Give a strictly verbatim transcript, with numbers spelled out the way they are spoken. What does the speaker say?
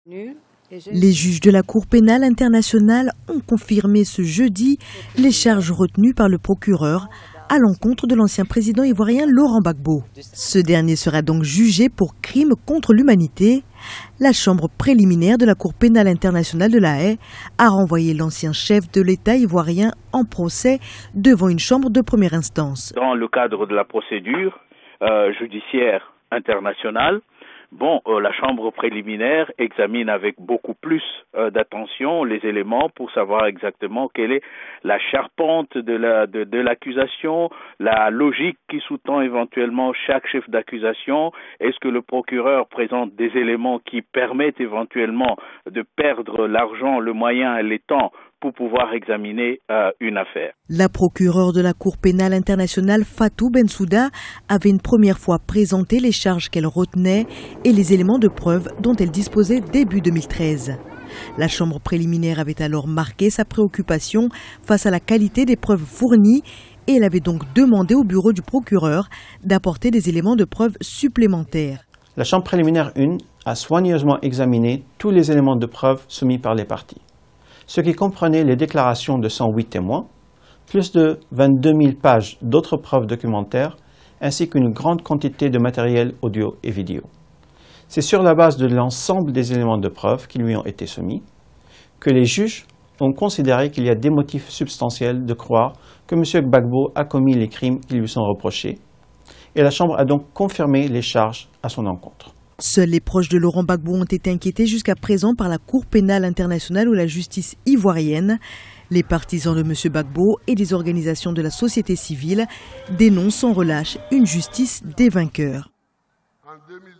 Les juges de la Cour pénale internationale ont confirmé ce jeudi les charges retenues par le procureur à l'encontre de l'ancien président ivoirien Laurent Gbagbo. Ce dernier sera donc jugé pour crime contre l'humanité. La chambre préliminaire de la Cour pénale internationale de La Haye a renvoyé l'ancien chef de l'État ivoirien en procès devant une chambre de première instance. Dans le cadre de la procédure euh, judiciaire internationale, Bon, euh, la chambre préliminaire examine avec beaucoup plus euh, d'attention les éléments pour savoir exactement quelle est la charpente de la de, de l'accusation, la logique qui sous-tend éventuellement chaque chef d'accusation. Est-ce que le procureur présente des éléments qui permettent éventuellement de perdre l'argent, le moyen et les temps pour pouvoir examiner euh, une affaire. La procureure de la Cour pénale internationale, Fatou Bensouda, avait une première fois présenté les charges qu'elle retenait et les éléments de preuve dont elle disposait début deux mille treize. La chambre préliminaire avait alors marqué sa préoccupation face à la qualité des preuves fournies et elle avait donc demandé au bureau du procureur d'apporter des éléments de preuve supplémentaires. La chambre préliminaire un a soigneusement examiné tous les éléments de preuve soumis par les parties, ce qui comprenait les déclarations de cent huit témoins, plus de vingt-deux mille pages d'autres preuves documentaires, ainsi qu'une grande quantité de matériel audio et vidéo. C'est sur la base de l'ensemble des éléments de preuve qui lui ont été soumis que les juges ont considéré qu'il y a des motifs substantiels de croire que M. Gbagbo a commis les crimes qui lui sont reprochés, et la Chambre a donc confirmé les charges à son encontre. Seuls les proches de Laurent Gbagbo ont été inquiétés jusqu'à présent par la Cour pénale internationale ou la justice ivoirienne. Les partisans de M. Gbagbo et des organisations de la société civile dénoncent sans relâche une justice des vainqueurs.